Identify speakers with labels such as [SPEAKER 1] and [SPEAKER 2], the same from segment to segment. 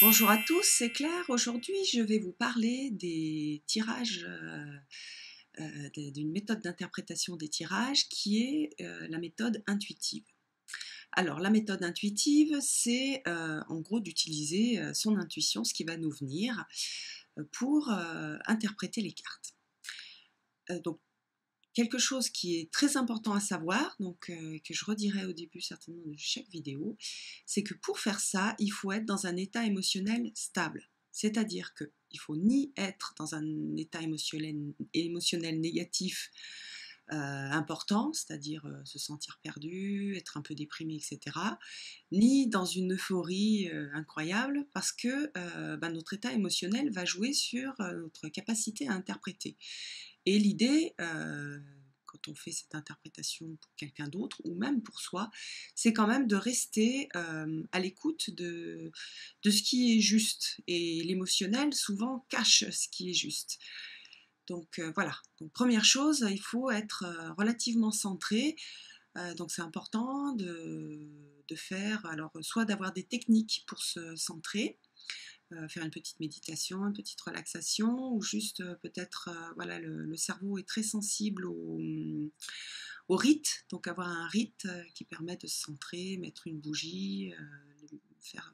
[SPEAKER 1] Bonjour à tous, c'est Claire. Aujourd'hui, je vais vous parler des tirages, d'une méthode d'interprétation des tirages qui est la méthode intuitive. Alors, la méthode intuitive, c'est en gros d'utiliser son intuition, ce qui va nous venir, pour interpréter les cartes. Donc, quelque chose qui est très important à savoir, que je redirai au début certainement de chaque vidéo, c'est que pour faire ça, il faut être dans un état émotionnel stable. C'est-à-dire qu'il ne faut ni être dans un état émotionnel négatif important, c'est-à-dire se sentir perdu, être un peu déprimé, etc., ni dans une euphorie incroyable, parce que notre état émotionnel va jouer sur notre capacité à interpréter. Et l'idée, quand on fait cette interprétation pour quelqu'un d'autre, ou même pour soi, c'est quand même de rester à l'écoute de ce qui est juste. Et l'émotionnel, souvent, cache ce qui est juste. Donc voilà. Donc première chose, il faut être relativement centré. Donc c'est important de faire, alors soit d'avoir des techniques pour se centrer, faire une petite méditation, une petite relaxation, ou juste peut-être, voilà, le cerveau est très sensible au rite, donc avoir un rite qui permet de se centrer, mettre une bougie, faire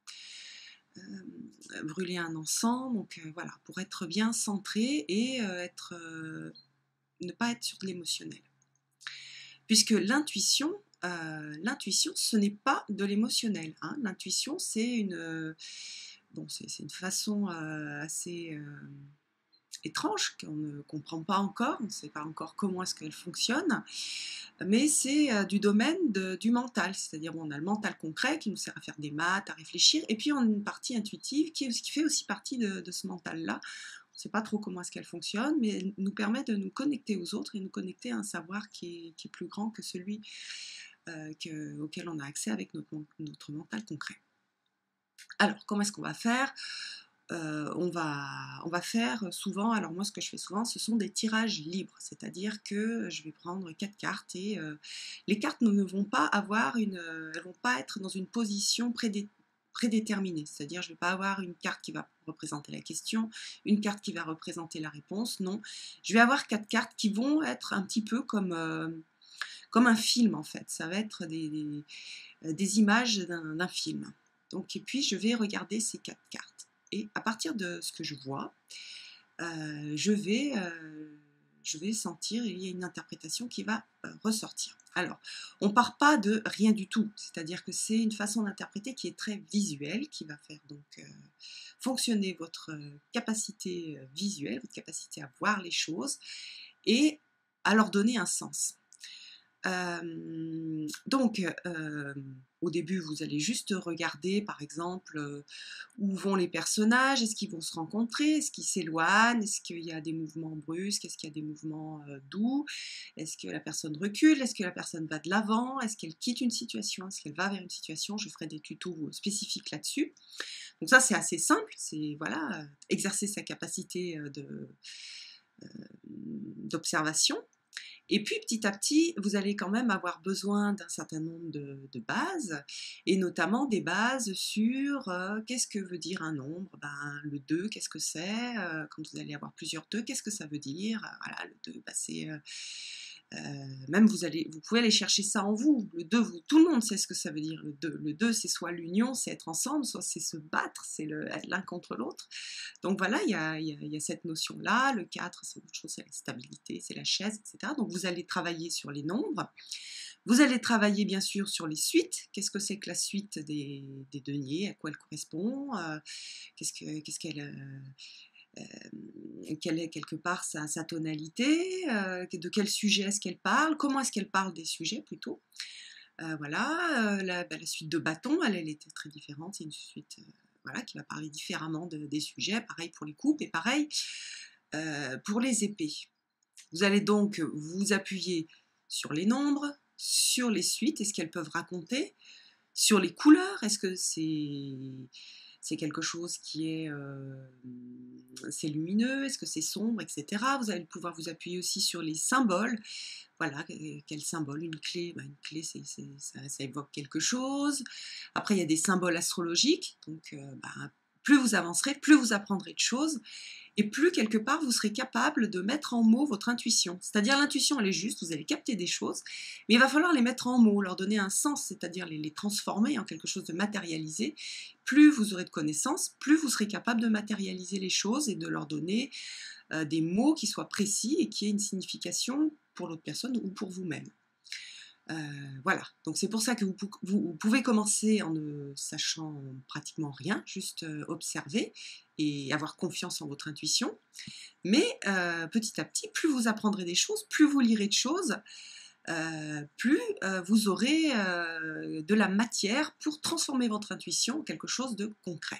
[SPEAKER 1] brûler un encens, donc voilà, pour être bien centré et ne pas être sur de l'émotionnel. Puisque l'intuition, ce n'est pas de l'émotionnel. Hein. L'intuition, c'est c'est une façon assez étrange qu'on ne comprend pas encore, on ne sait pas encore comment est-ce qu'elle fonctionne, mais c'est du domaine du mental, c'est-à-dire on a le mental concret qui nous sert à faire des maths, à réfléchir, et puis on a une partie intuitive qui fait aussi partie de ce mental-là. On ne sait pas trop comment est-ce qu'elle fonctionne, mais elle nous permet de nous connecter aux autres et nous connecter à un savoir qui est plus grand que celui auquel on a accès avec notre mental concret. Alors, comment est-ce qu'on va faire ? On va faire souvent, alors moi ce que je fais souvent, ce sont des tirages libres, c'est-à-dire que je vais prendre 4 cartes et les cartes ne vont pas elles vont pas être dans une position prédéterminée, c'est-à-dire je ne vais pas avoir une carte qui va représenter la question, une carte qui va représenter la réponse, non, je vais avoir 4 cartes qui vont être un petit peu comme un film en fait, ça va être des images d'un film. Donc, et puis je vais regarder ces 4 cartes. Et à partir de ce que je vois, je vais sentir, il y a une interprétation qui va ressortir. Alors, on ne part pas de rien du tout, c'est-à-dire que c'est une façon d'interpréter qui est très visuelle, qui va faire donc fonctionner votre capacité visuelle, votre capacité à voir les choses et à leur donner un sens. Donc, au début, vous allez juste regarder, par exemple, où vont les personnages, est-ce qu'ils vont se rencontrer, est-ce qu'ils s'éloignent, est-ce qu'il y a des mouvements brusques, est-ce qu'il y a des mouvements doux, est-ce que la personne recule, est-ce que la personne va de l'avant, est-ce qu'elle quitte une situation, est-ce qu'elle va vers une situation, je ferai des tutos spécifiques là-dessus. Donc ça, c'est assez simple, c'est voilà, exercer sa capacité d'observation. Et puis petit à petit, vous allez quand même avoir besoin d'un certain nombre de bases, et notamment des bases sur qu'est-ce que veut dire un nombre. Le 2, qu'est-ce que c'est quand vous allez avoir plusieurs 2, qu'est-ce que ça veut dire voilà, le 2, c'est... même vous pouvez aller chercher ça en vous. Le 2, tout le monde sait ce que ça veut dire. Le 2 c'est soit l'union, c'est être ensemble, soit c'est se battre, c'est être l'un contre l'autre. Donc voilà, il y a cette notion-là. Le 4, c'est autre chose, c'est la stabilité, c'est la chaise, etc. Donc vous allez travailler sur les nombres. Vous allez travailler bien sûr sur les suites. Qu'est-ce que c'est que la suite des deniers? À quoi elle correspond? Quelle est quelque part sa tonalité? De quel sujet est-ce qu'elle parle? Comment est-ce qu'elle parle des sujets plutôt? Voilà, la suite de bâton, elle était très différente. C'est une suite voilà, qui va parler différemment des sujets. Pareil pour les coupes et pareil pour les épées. Vous allez donc vous appuyer sur les nombres, sur les suites et ce qu'elles peuvent raconter, sur les couleurs. Est-ce que c'est quelque chose qui est c'est lumineux, est-ce que c'est sombre, etc. Vous allez pouvoir vous appuyer aussi sur les symboles. Voilà, quel symbole? Une clé, bah, une clé ça évoque quelque chose. Après, il y a des symboles astrologiques, donc bah, plus vous avancerez, plus vous apprendrez de choses, et plus quelque part vous serez capable de mettre en mots votre intuition. C'est-à-dire l'intuition, elle est juste, vous allez capter des choses, mais il va falloir les mettre en mots, leur donner un sens, c'est-à-dire les transformer en quelque chose de matérialisé. Plus vous aurez de connaissances, plus vous serez capable de matérialiser les choses et de leur donner des mots qui soient précis et qui aient une signification pour l'autre personne ou pour vous-même. Voilà, donc c'est pour ça que vous pouvez commencer en ne sachant pratiquement rien, juste observer et avoir confiance en votre intuition. Mais petit à petit, plus vous apprendrez des choses, plus vous lirez de choses, plus vous aurez de la matière pour transformer votre intuition en quelque chose de concret.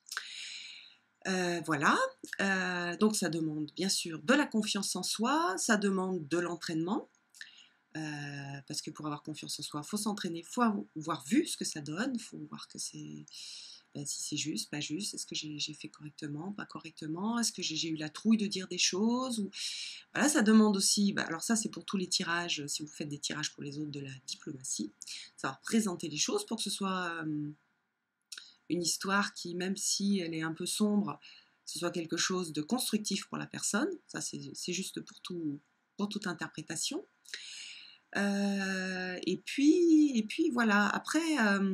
[SPEAKER 1] Voilà, donc ça demande bien sûr de la confiance en soi, ça demande de l'entraînement, parce que pour avoir confiance en soi, il faut s'entraîner, il faut avoir vu ce que ça donne, il faut voir que c'est, ben, si c'est juste, pas juste, est-ce que j'ai fait correctement, pas correctement, est-ce que j'ai eu la trouille de dire des choses, ou... Voilà, ça demande aussi, ben, alors ça c'est pour tous les tirages, si vous faites des tirages pour les autres, de la diplomatie, savoir présenter les choses pour que ce soit une histoire qui, même si elle est un peu sombre, ce soit quelque chose de constructif pour la personne. Ça, c'est juste pour toute interprétation. Et puis voilà, après,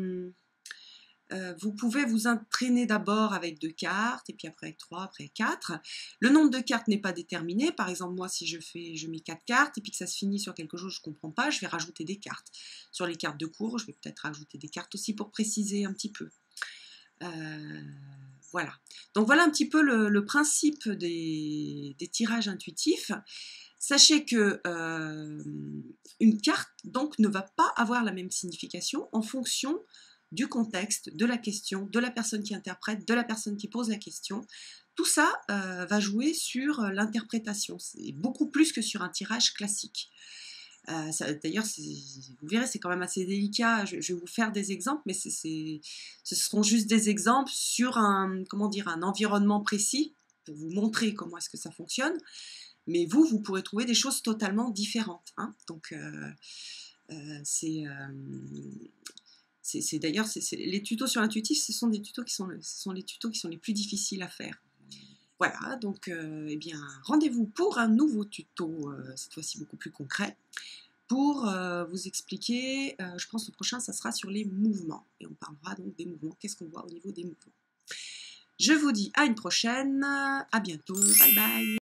[SPEAKER 1] vous pouvez vous entraîner d'abord avec 2 cartes, et puis après avec 3, après 4. Le nombre de cartes n'est pas déterminé. Par exemple, moi, si je mets 4 cartes, et puis que ça se finit sur quelque chose que je ne comprends pas, je vais rajouter des cartes. Sur les cartes de cours, je vais peut-être rajouter des cartes aussi pour préciser un petit peu. Voilà. Donc voilà un petit peu le principe des tirages intuitifs. Sachez que une carte donc ne va pas avoir la même signification en fonction du contexte, de la question, de la personne qui interprète, de la personne qui pose la question. Tout ça va jouer sur l'interprétation. C'est beaucoup plus que sur un tirage classique. D'ailleurs, vous verrez, c'est quand même assez délicat. Je vais vous faire des exemples, mais ce seront juste des exemples sur un environnement précis pour vous montrer comment est-ce que ça fonctionne. Mais vous pourrez trouver des choses totalement différentes. Hein. Donc, d'ailleurs, les tutos sur l'intuitif, ce sont les tutos qui sont les plus difficiles à faire. Voilà, donc eh bien, rendez-vous pour un nouveau tuto, cette fois-ci beaucoup plus concret, pour vous expliquer, je pense que le prochain, ça sera sur les mouvements. Et on parlera donc des mouvements, qu'est-ce qu'on voit au niveau des mouvements. Je vous dis à une prochaine, à bientôt, bye bye.